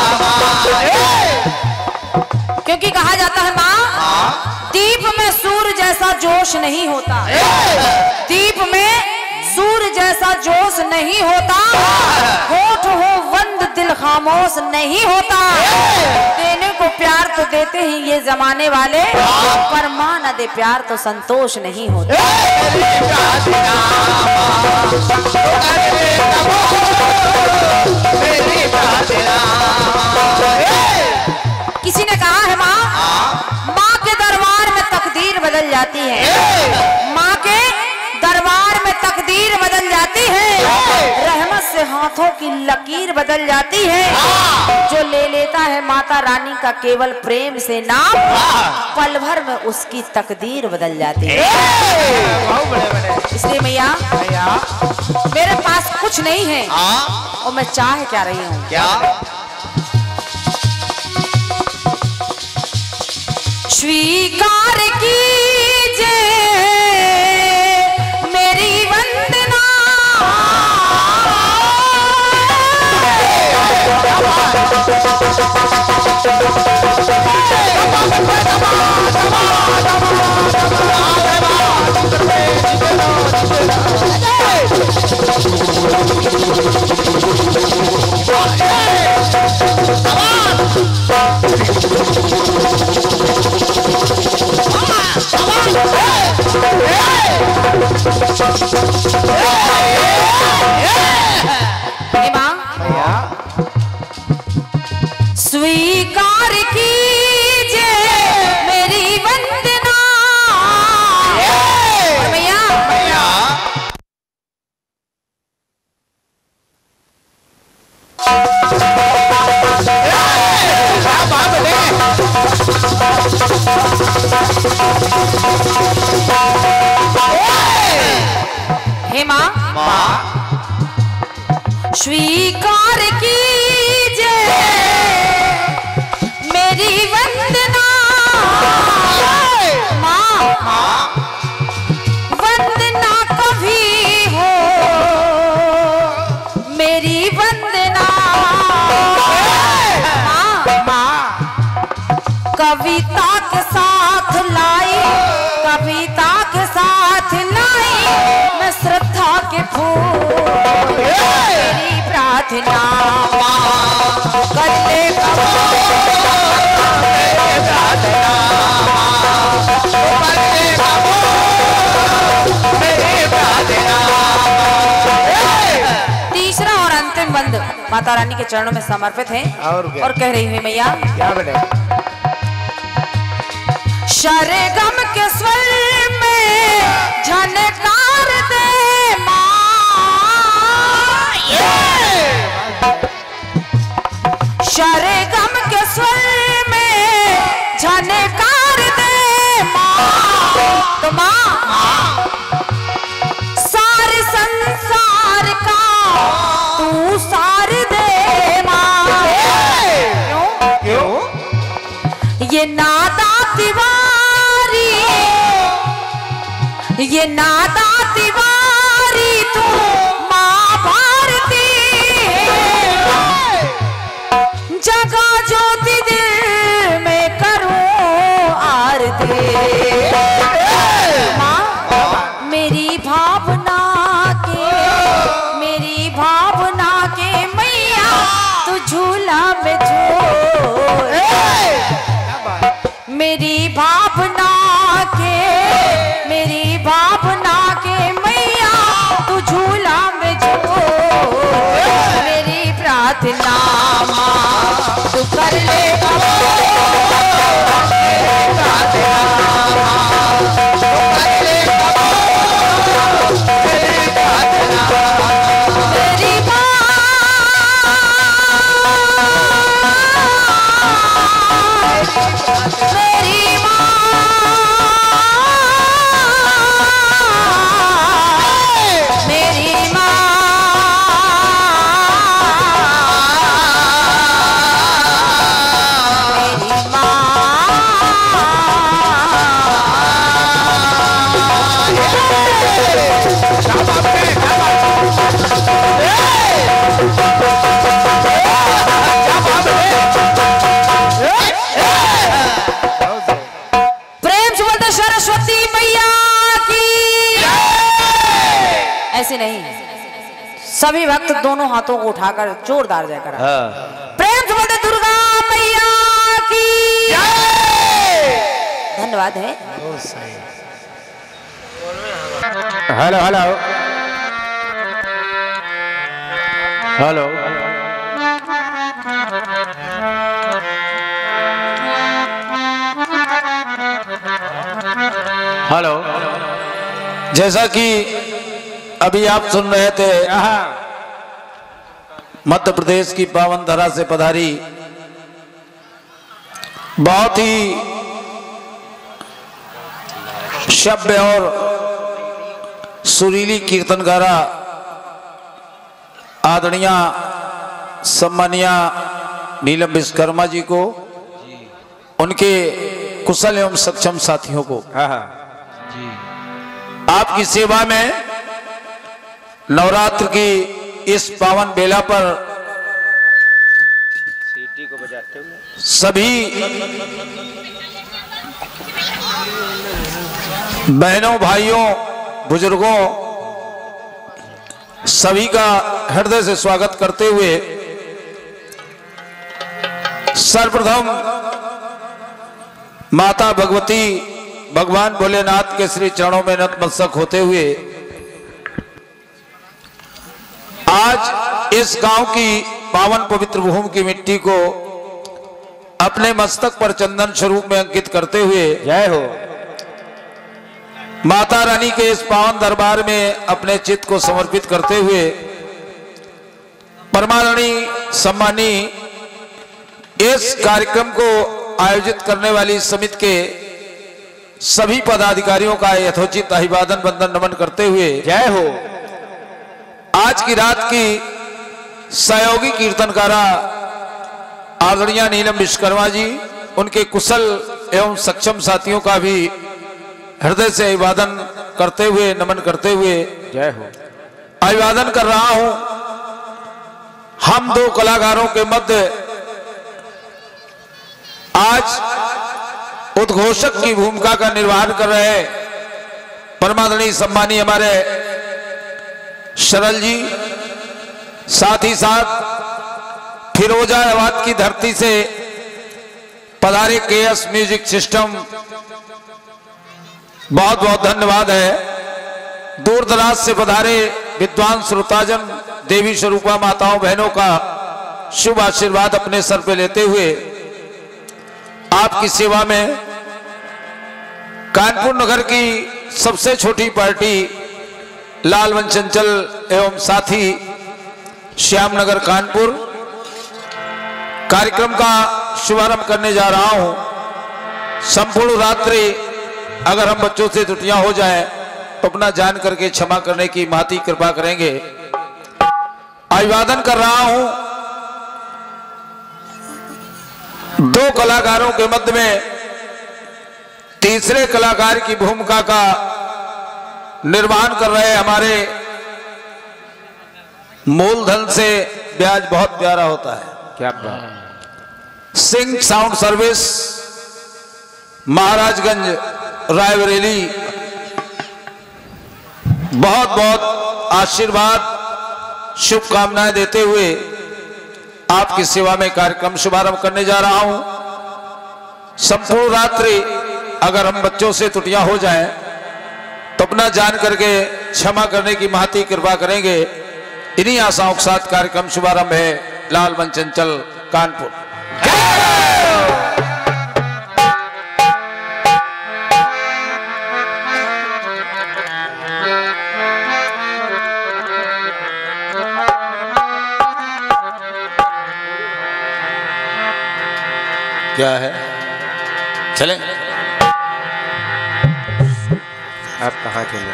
क्योंकि कहा जाता है माँ दीप में सूर्य जैसा जोश नहीं होता। दीप में सूर्य जैसा जोश नहीं होता। होठ हो बंद दिल खामोश नहीं होता। देने को प्यार तो देते हैं ये जमाने वाले पर मां न दे प्यार तो संतोष नहीं होता। किसी ने कहा है माँ माँ के दरबार में तकदीर बदल जाती है। माँ के दरबार में तकदीर बदल जाती है। रहमत से हाथों की लकीर बदल जाती है। जो ले लेता है माता रानी का केवल प्रेम से नाम पल भर में उसकी तकदीर बदल जाती है। इसलिए मैया मेरे पास कुछ नहीं है और मैं चाह क्या रही हूँ क्या स्वीकार कीजिए मेरी वंदना। स्वीकार कीजिए मेरी वंदना। और भैया हे माँ स्वीकार कीजिए मेरी वंदना। माँ वंदना कभी हो मेरी वंदना। माँ कविता के साथ लाई कविता के साथ लाई मैं श्रद्धा के फूल मेरी प्रार्थना कर ले तीसरा और अंतिम बंद माता रानी के चरणों में समर्पित है और क्या? और कह रही हुई मैया क्या बने शरगम के स्वर में झनकार दे माँ। शरगम के स्वर में झनकार दे माँ। तो माँ सारे संसार का तू सार दे माँ। क्यों क्यों ये नादा तिवारी ये नादा तिवारी तू माँ भारती जगा ज्योति दिल में करूं आरती। माँ मेरी भावना के मेरी भावना के मैया तू झूला में झूल। मेरी भावना के मेरी भावना ऐसे नहीं, सभी भक्त दोनों हाथों को उठाकर जोरदार जय करा। हाँ। प्रेम से बोलते दुर्गा मैया की धन्यवाद है। Hello hello hello hello. जैसा कि अभी आप सुन रहे थे, मध्य प्रदेश की पावन धरा से पधारी बहुत ही सभ्य और सुरीली कीर्तनकारा आदरणीय सम्मानीय नीलम विश्वकर्मा जी को, उनके कुशल एवं सक्षम साथियों को आपकी सेवा में नवरात्र की इस पावन बेला पर सीटी को बजाते हुए सभी बहनों भाइयों बुजुर्गों सभी का हृदय से स्वागत करते हुए सर्वप्रथम माता भगवती भगवान भोलेनाथ के श्री चरणों में नतमस्तक होते हुए आज इस गांव की पावन पवित्र भूमि की मिट्टी को अपने मस्तक पर चंदन स्वरूप में अंकित करते हुए जय हो माता रानी के इस पावन दरबार में अपने चित्त को समर्पित करते हुए परमारानी सम्मानी इस कार्यक्रम को आयोजित करने वाली समिति के सभी पदाधिकारियों का यथोचित अभिवादन वंदन नमन करते हुए जय हो। आज की रात की सहयोगी कीर्तनकारा आदरणीय नीलम विश्वकर्मा जी, उनके कुशल एवं सक्षम साथियों का भी हृदय से अभिवादन करते हुए नमन करते हुए जय हो। अभिवादन कर रहा हूं। हम दो कलाकारों के मध्य आज उद्घोषक की भूमिका का निर्वहन कर रहे हैं परमादरणीय सम्मानी हमारे सरल जी, साथ ही साथ फिरोजाबाद की धरती से पधारे के एस म्यूजिक सिस्टम, बहुत बहुत धन्यवाद है। दूर दराज से पधारे विद्वान श्रोताजन, देवी स्वरूपा माताओं बहनों का शुभ आशीर्वाद अपने सर पे लेते हुए आपकी सेवा में कानपुर नगर की सबसे छोटी पार्टी लाल वन चंचल एवं साथी श्याम नगर कानपुर कार्यक्रम का शुभारंभ करने जा रहा हूं। संपूर्ण रात्रि अगर हम बच्चों से त्रुटियां हो जाएं तो अपना जान करके क्षमा करने की महती कृपा करेंगे। अभिवादन कर रहा हूं दो कलाकारों के मध्य में तीसरे कलाकार की भूमिका का निर्वहन कर रहे हमारे मूलधन से ब्याज बहुत प्यारा होता है, क्या बात। सिंह साउंड सर्विस महाराजगंज रायबरेली, बहुत बहुत आशीर्वाद शुभकामनाएं देते हुए आपकी सेवा में कार्यक्रम शुभारंभ करने जा रहा हूं। संपूर्ण रात्रि अगर हम बच्चों से त्रुटियां हो जाएं तो अपना जान करके क्षमा करने की महती कृपा करेंगे। इन्हीं आशाओं के साथ कार्यक्रम शुभारंभ है लाल मन चंचल कानपुर। क्या है? चले आप कहाँ चले?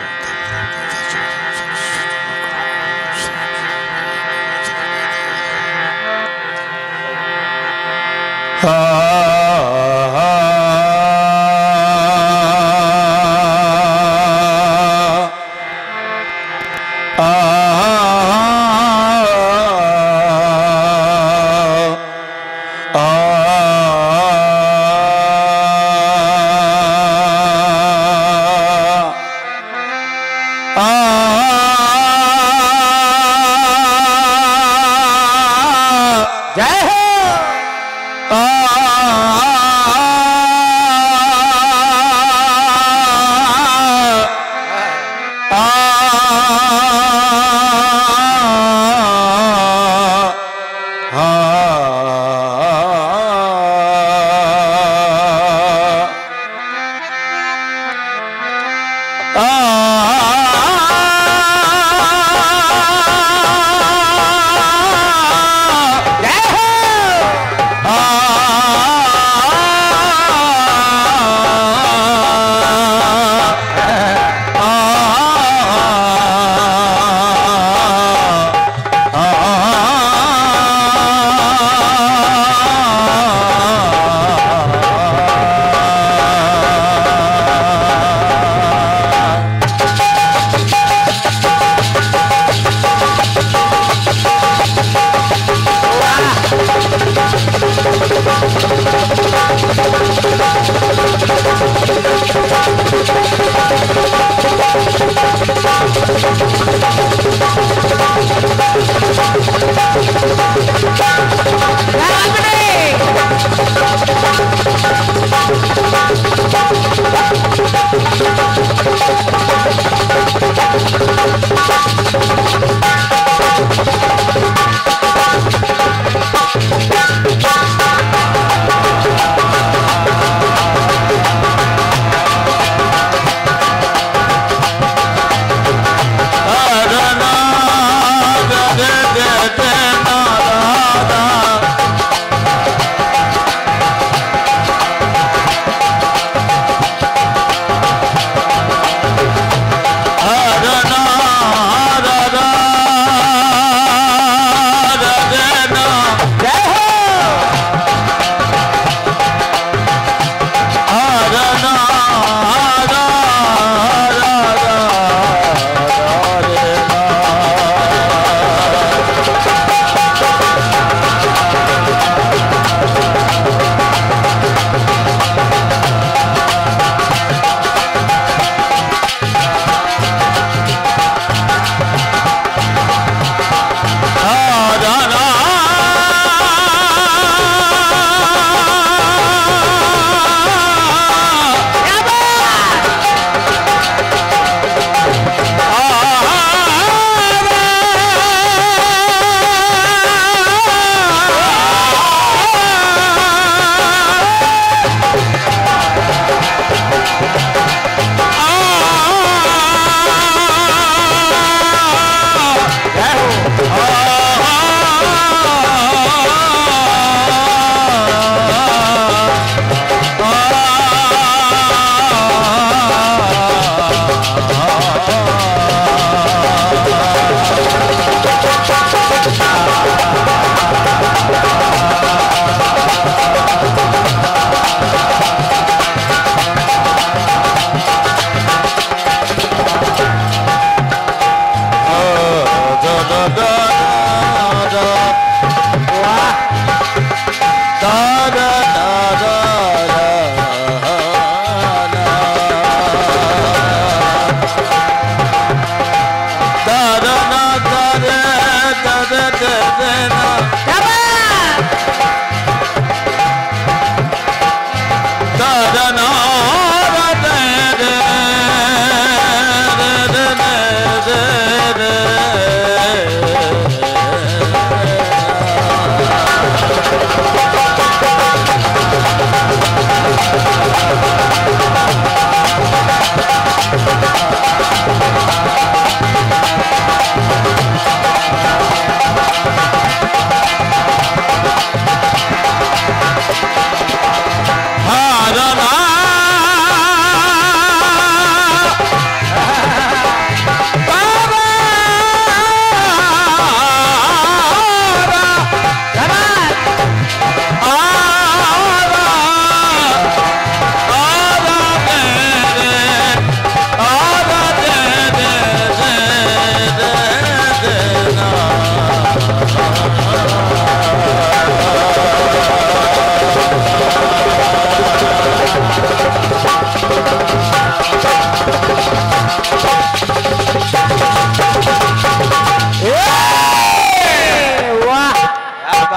जय हो।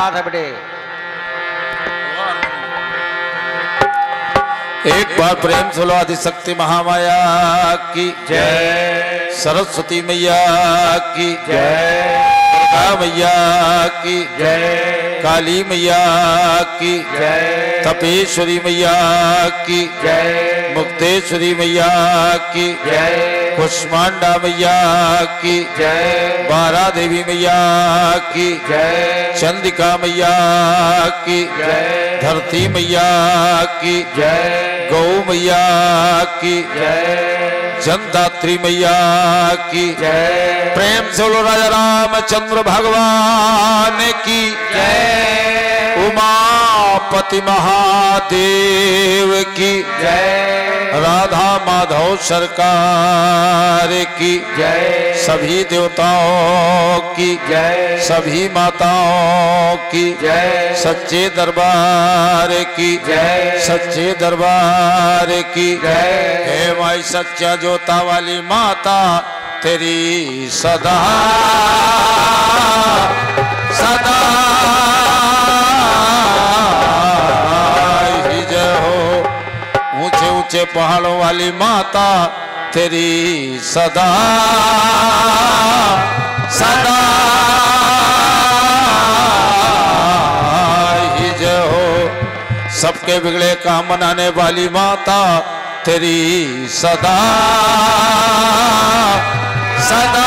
बात है बेटे। एक बार प्रेम से लो आदिशक्ति महामाया की जय, सरस्वती मैया की जय, दुर्गा मैया की जय, काली मैया की जय, तपेश्वरी मैया की जय, मुक्तेश्वरी मैया की जय, कुष्मांडा मैया की जय, बारा देवी मैया की जय, चंदिका मैया की जय, धरती मैया की जय, गौ मैया की जय, जनदात्री मैया की जय। प्रेम से बोलो राजा रामचंद्र भगवान की जय, उमापति महादेव की जय, राधा माधव सरकार की जय, सभी देवताओं की जय, सभी माताओं की जय, सच्चे दरबार की जय, सच्चे दरबार की जय। हे माई सच्चा जोता वाली माता तेरी सदा सदा ही जय हो। ऊंचे ऊंचे पहाड़ों वाली माता तेरी सदा सदा ही जय हो। सबके बिगड़े काम मनाने वाली माता तेरी सदा सदा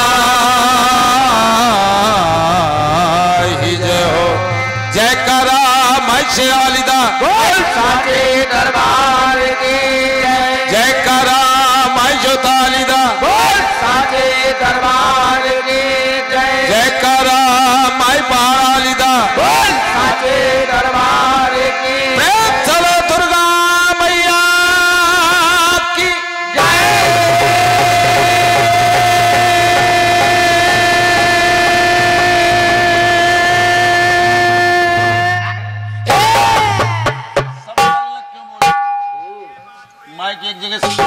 ही जय हो। जयकारा मैशे वालिदा बोल साचे दरबार की जय, जयकारा माई जोतालिदा बोल साचे दरबार की जय, जयकारा माई पहाड़ालिदा बोल साचे दरबार की प्रेम चलो दुर्गा मैया की माइक एक जगह से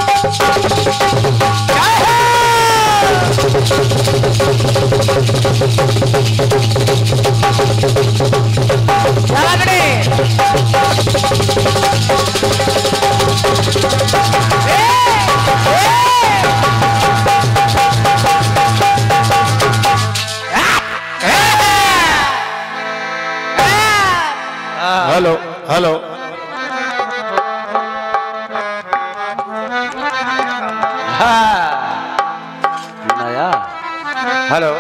हेलो हेलो नया हेलो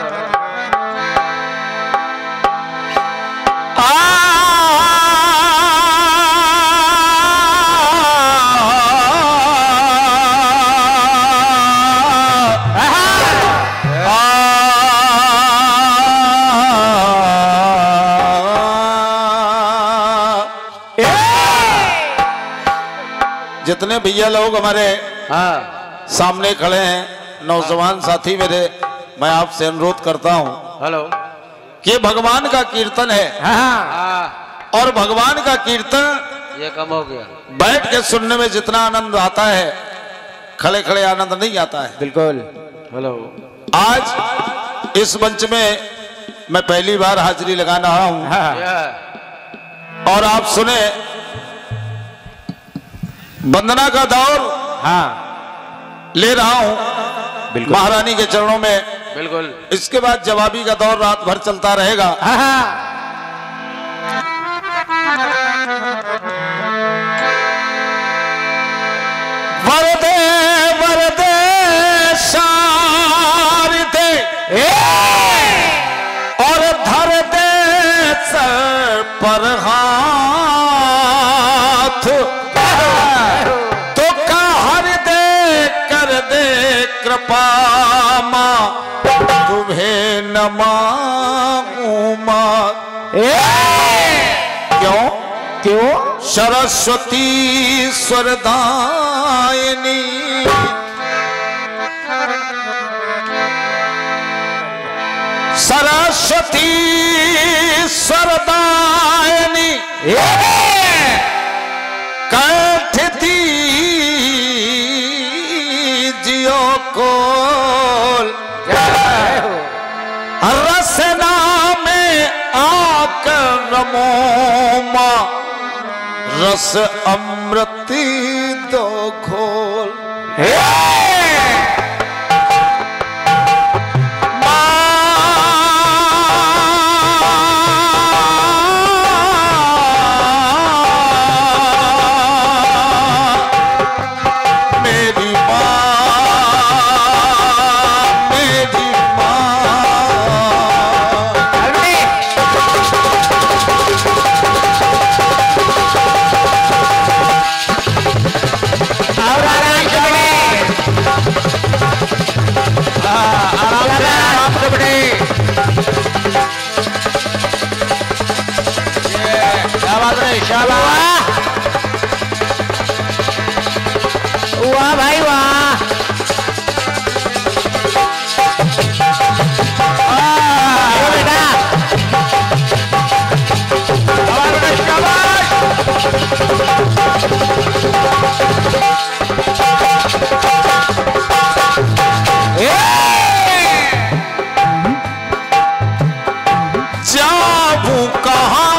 जितने भैया लोग हमारे हाँ सामने खड़े हैं, नौजवान साथी मेरे, मैं आपसे अनुरोध करता हूं हेलो कि भगवान का कीर्तन है हाँ और भगवान का कीर्तन ये कम हो गया। बैठ के सुनने में जितना आनंद आता है खड़े खड़े आनंद नहीं आता है। बिल्कुल हेलो आज इस मंच में मैं पहली बार हाजिरी लगा रहा हूं हाँ और आप सुने वंदना का दौर हाँ ले रहा हूं महारानी के चरणों में। बिल्कुल इसके बाद जवाबी का दौर रात भर चलता रहेगा। वरदे वरदे शारदे और धर दे सर पर हाथ तो कहर दे कर दे कृपा मां तुम्हें न मांगू मां। क्यों क्यों सरस्वती स्वरदायिनी सरस्वती स्वरदायिनी कंठ दीजियो कोल रसना में आकर रमो माँ रस अमृति दो घोल। वाह भाई वाह। बेटा जाऊं कहाँ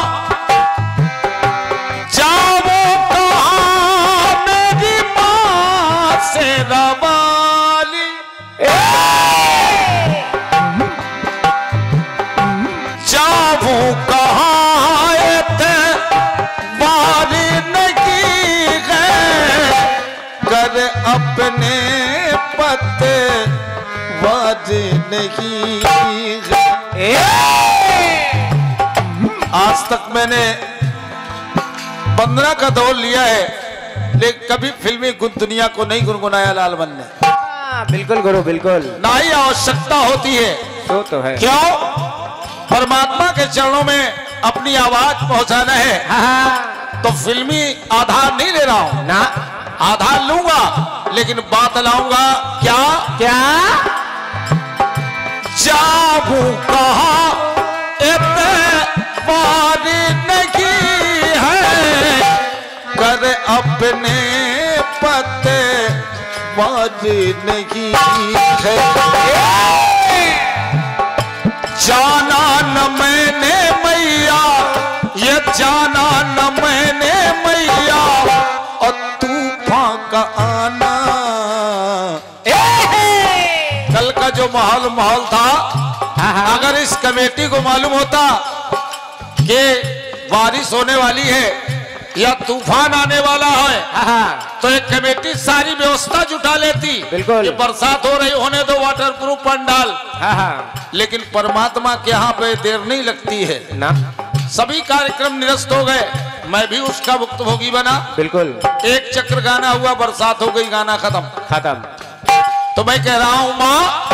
जाऊं कहाँ मेरी माँ से रवाली। जाऊं कहाँ बारी नहीं है कर अपने पते वादे नहीं है। आज तक मैंने बंदना का दौर लिया है लेकिन कभी फिल्मी गुन दुनिया को नहीं गुनगुनाया लालमन ने। बिल्कुल गुरु बिल्कुल। ना ही आवश्यकता होती है। तो तो है। क्यों? परमात्मा के चरणों में अपनी आवाज पहुंचाना है। हाँ। तो फिल्मी आधार नहीं ले रहा हूं ना, आधार लूंगा लेकिन बात लाऊंगा क्या क्या जाऊं कहाँ बारी नहीं है कर अपने पते वारी नहीं है। जाना न मैंने मैया ये जाना न मैंने मैया और तूफान का आना। कल का जो माहौल माहौल था अगर इस कमेटी को मालूम होता कि बारिश होने वाली है या तूफान आने वाला है तो एक कमेटी सारी व्यवस्था जुटा लेती। बिल्कुल। कि बरसात हो रही होने दो वाटर प्रूफ पंडाल। लेकिन परमात्मा के यहाँ पे देर नहीं लगती है ना। सभी कार्यक्रम निरस्त हो गए मैं भी उसका भुक्तभोगी बना। बिल्कुल। एक चक्र गाना हुआ बरसात हो गई गाना खत्म खत्म। तो मैं कह रहा हूं माँ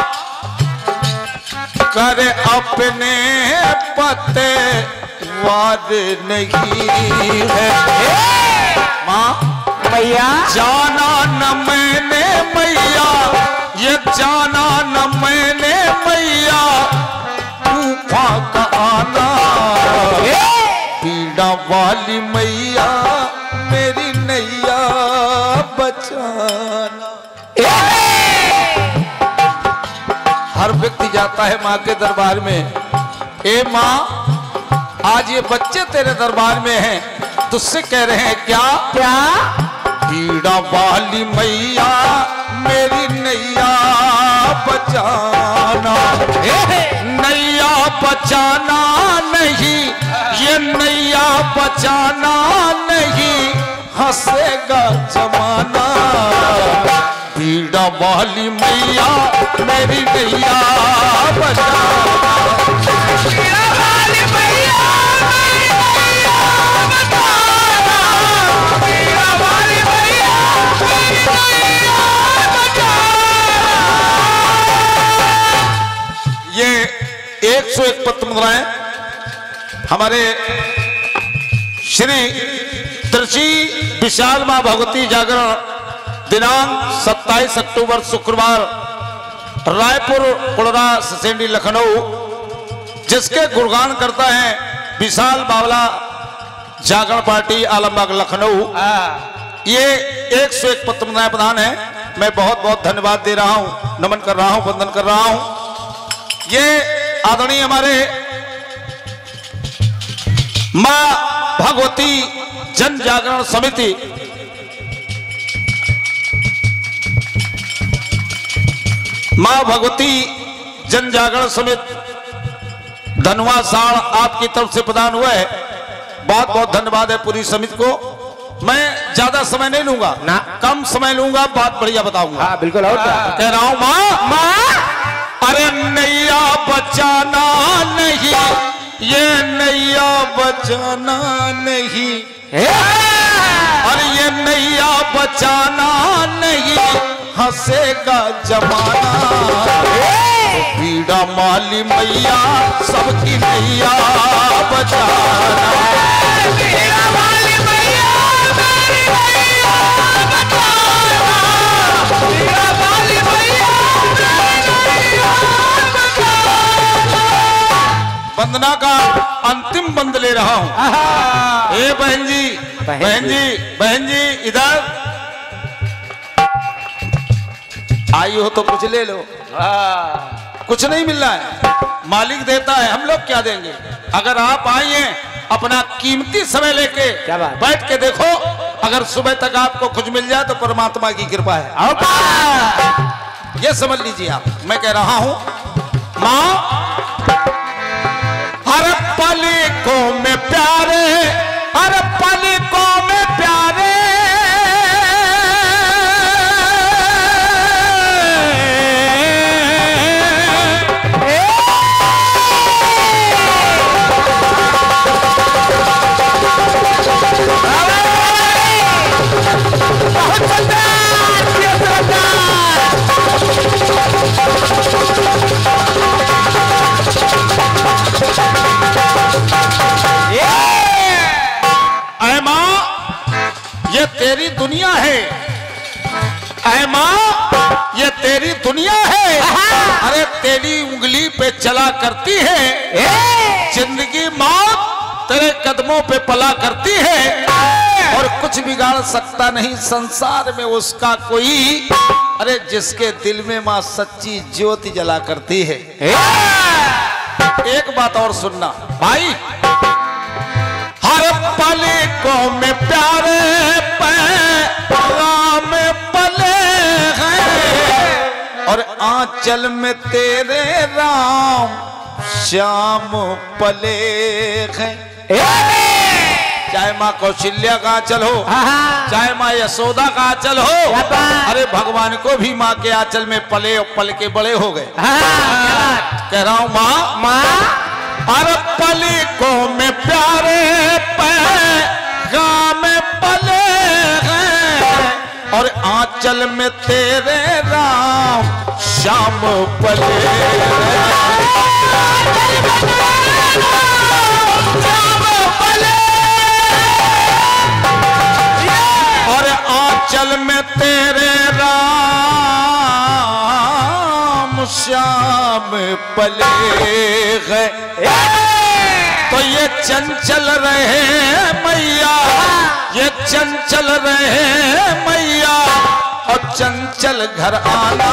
कर अपने पते वाद नहीं है। माँ मैया जाना न मैंने मैया ये जाना न मैंने मैया तूफान का आना। पीड़ा वाली मैया मेरी नैया बचाना। हर व्यक्ति जाता है माँ के दरबार में। ए माँ आज ये बच्चे तेरे दरबार में हैं तुझसे कह रहे हैं क्या क्या पीड़ा वाली मैया मेरी नैया बचाना। नैया बचाना नहीं ये नैया बचाना नहीं हंसेगा जमाना। पीड़ा वाली मैया मेरी नैया बचाना। पीड़ा वाली मैया मेरी नैया बचाना। पीड़ा वाली मैया मेरी नैया बचाना। ये एक सौ एक पत्र मुद्राएं हमारे श्री त्रिची विशाल मां भगवती जागरण दिनांक सत्ताईस अक्टूबर शुक्रवार रायपुर कुड़रा ससेंडी लखनऊ जिसके गुणगान करता है विशाल बावला जागरण पार्टी आलमबाग लखनऊ। ये एक सौ एक पत्र मुद्राएं प्रदान है। मैं बहुत बहुत धन्यवाद दे रहा हूं नमन कर रहा हूं वंदन कर रहा हूं। ये आदरणीय हमारे मां भगवती जन जागरण समिति मां भगवती जन जागरण समिति धनवा साड़ आपकी तरफ से प्रदान हुआ है। बहुत बहुत धन्यवाद है पूरी समिति को। मैं ज्यादा समय नहीं लूंगा ना, कम समय लूंगा, बात बढ़िया बताऊंगा। हाँ बिल्कुल। और क्या कह रहा हूं मां मां अरे नैया बचाना नहीं, ये नैया बचाना नहीं, अरे ये नैया बचाना नहीं, हंसेगा जमाना। तो पीड़ा माली मैया सबकी नैया बचाना, पीड़ा माली मैया मेरी नैया बचाना, पीड़ा माली मैया मेरी नैया बचाना। वंदना का अंतिम बंद ले रहा हूं। ए बहन जी, बहन जी, बहन जी इधर आई हो तो कुछ ले लो। कुछ नहीं मिल रहा है, मालिक देता है, हम लोग क्या देंगे। अगर आप आई हैं अपना कीमती समय लेके बैठ के देखो, अगर सुबह तक आपको कुछ मिल जाए तो परमात्मा की कृपा है। ये समझ लीजिए आप। मैं कह रहा हूं मां हर पलकों में प्यारे, हर पलकों में प्यारे, ऐ मां ये तेरी दुनिया है, ऐ मां ये तेरी दुनिया है। अरे तेरी उंगली पे चला करती है, जिंदगी मौत तेरे कदमों पे पला करती है, और कुछ बिगाड़ सकता नहीं संसार में उसका कोई। अरे जिसके दिल में मां सच्ची ज्योति जला करती है। एक बात और सुनना भाई, हर पलकों में प्यारे पैगाम पले हैं, और आंचल में तेरे राम श्याम पले हैं। चाहे माँ कौशल्या का आंचल हो, चाहे माँ यशोदा का आंचल हो, अरे भगवान को भी माँ के आंचल में पले और पल के बड़े हो गए। कह रहा हूं माँ माँ हर पलकों में प्यारे पैगाम पले हैं, और आंचल में तेरे राम श्याम पले हैं। और आंचल में तेरे राम श्याम पले हैं। तो ये चंचल रहे मैया, ये चंचल रहे मैया, और चंचल घर आना।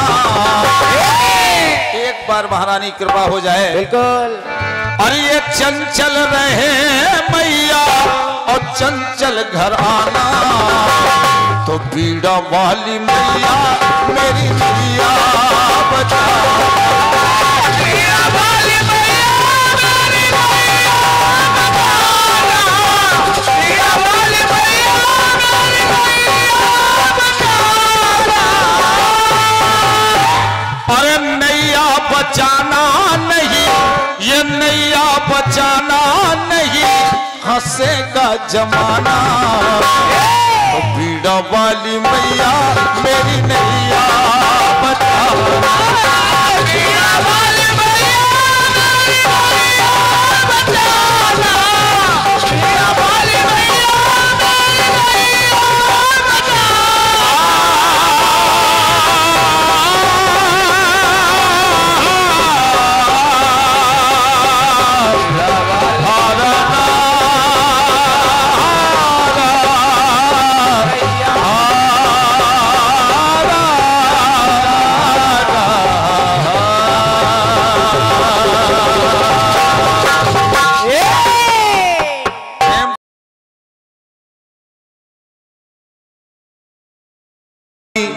एक बार महारानी कृपा हो जाए बिल्कुल। अरे ये चंचल रहे मैया, और चंचल घर आना। तो पीड़ा वाली मैया मेरी नैया बचा, पीड़ा वाली मैया मेरी नैया बचाना, पीड़ा वाली मैया मेरी नैया बचाना। अरे नैया बचाना नहीं, ये नैया बचाना नहीं, हंसेगा जमाना। तो पीड़ा वाली मैया मेरी नैया बचाना, पीड़ा वाली मैया मेरी नैया बचाना, पीड़ा वाली मैया मेरी नैया बचाना।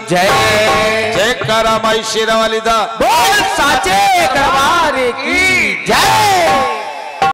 जय जय कारा माई शेरा वाली दा बोल साचे दरबार की जय।